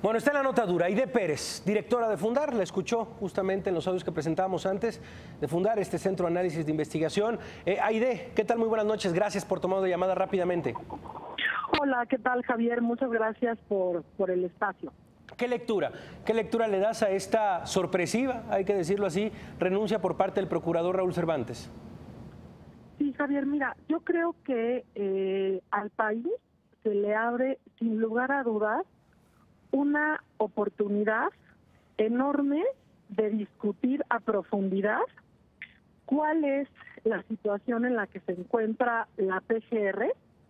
Bueno, está en la nota dura. Aide Pérez, directora de Fundar, la escuchó justamente en los audios que presentábamos antes de Fundar, este centro de análisis de investigación. Aide, ¿qué tal? Muy buenas noches. Gracias por tomar la llamada rápidamente. Hola, ¿qué tal, Javier? Muchas gracias por el espacio. ¿Qué lectura le das a esta sorpresiva, hay que decirlo así, renuncia por parte del procurador Raúl Cervantes? Sí, Javier, mira, yo creo que al país se le abre, sin lugar a dudas, una oportunidad enorme de discutir a profundidad cuál es la situación en la que se encuentra la PGR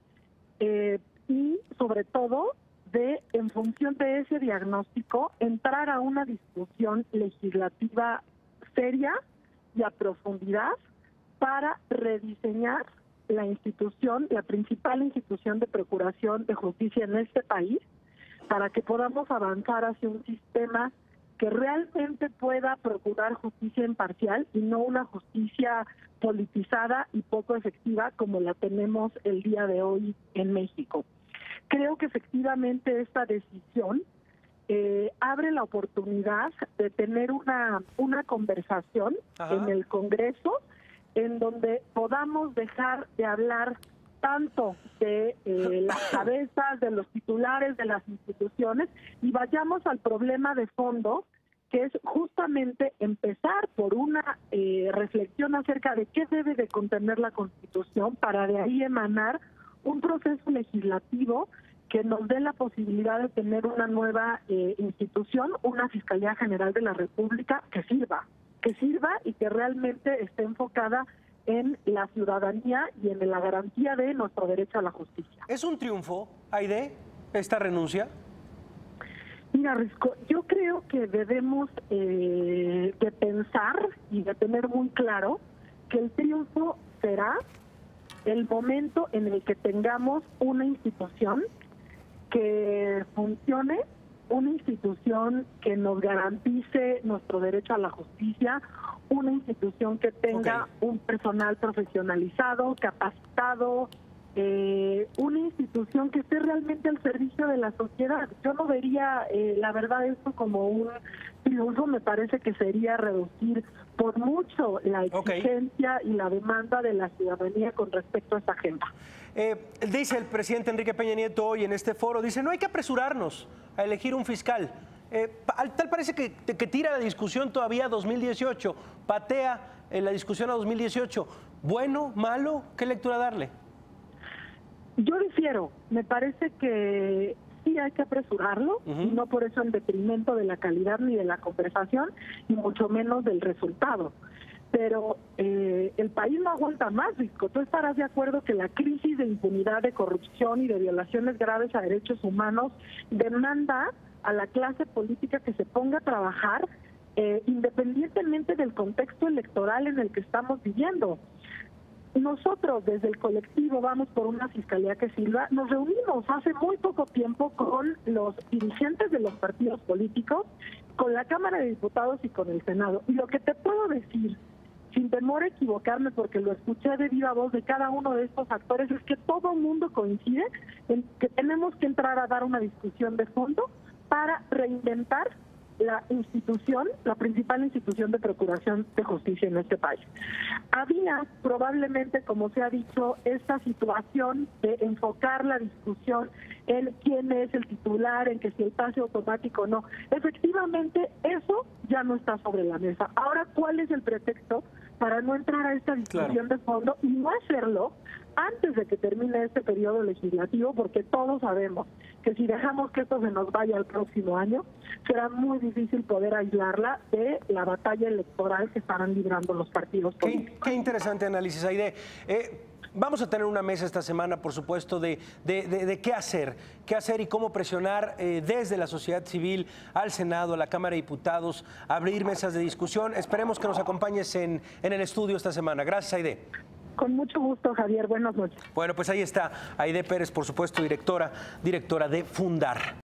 y, sobre todo, en función de ese diagnóstico, entrar a una discusión legislativa seria y a profundidad para rediseñar la institución, la principal institución de procuración de justicia en este país, para que podamos avanzar hacia un sistema que realmente pueda procurar justicia imparcial y no una justicia politizada y poco efectiva como la tenemos el día de hoy en México. Creo que efectivamente esta decisión abre la oportunidad de tener una conversación en el Congreso en donde podamos dejar de hablar tanto de las cabezas, de los titulares, de las instituciones, y vayamos al problema de fondo, que es justamente empezar por una reflexión acerca de qué debe de contener la Constitución, para de ahí emanar un proceso legislativo que nos dé la posibilidad de tener una nueva institución, una Fiscalía General de la República que sirva y que realmente esté enfocada en la ciudadanía y en la garantía de nuestro derecho a la justicia. ¿Es un triunfo, Aide, esta renuncia? Mira, Risco, yo creo que debemos de pensar y de tener muy claro que el triunfo será el momento en el que tengamos una institución que funcione, una institución que nos garantice nuestro derecho a la justicia, una institución que tenga un personal profesionalizado, capacitado, una institución que esté realmente al servicio de la sociedad. Yo no vería, la verdad, esto como un triunfo. Me parece que sería reducir por mucho la exigencia y la demanda de la ciudadanía con respecto a esta agenda. Dice el presidente Enrique Peña Nieto hoy en este foro, dice, no hay que apresurarnos a elegir un fiscal. Tal parece que tira la discusión todavía a 2018, patea la discusión a 2018. ¿Bueno, malo? ¿Qué lectura darle? Yo difiero. Me parece que sí hay que apresurarlo, y no por eso en detrimento de la calidad ni de la conversación, y mucho menos del resultado. Pero el país no aguanta más, Risco. Tú estarás de acuerdo que la crisis de impunidad, de corrupción y de violaciones graves a derechos humanos demanda a la clase política que se ponga a trabajar independientemente del contexto electoral en el que estamos viviendo. Nosotros desde el colectivo Vamos por una Fiscalía que Sirva nos reunimos hace muy poco tiempo con los dirigentes de los partidos políticos, con la Cámara de Diputados y con el Senado. Y lo que te puedo decir, sin temor a equivocarme, porque lo escuché de viva voz de cada uno de estos actores, es que todo el mundo coincide en que tenemos que entrar a dar una discusión de fondo para reinventar la institución, la principal institución de procuración de justicia en este país. Había probablemente, como se ha dicho, esta situación de enfocar la discusión en quién es el titular, en que si el pase automático o no. Efectivamente, eso ya no está sobre la mesa. Ahora, ¿cuál es el pretexto para no entrar a esta discusión de fondo y no hacerlo antes de que termine este periodo legislativo? Porque todos sabemos que si dejamos que esto se nos vaya al próximo año, será muy difícil poder aislarla de la batalla electoral que estarán librando los partidos políticos. Qué interesante análisis, Aide. Vamos a tener una mesa esta semana, por supuesto, de qué hacer y cómo presionar desde la sociedad civil al Senado, a la Cámara de Diputados, abrir mesas de discusión. Esperemos que nos acompañes en el estudio esta semana. Gracias, Aide. Con mucho gusto, Javier. Buenas noches. Bueno, pues ahí está Aide Pérez, por supuesto, directora de Fundar.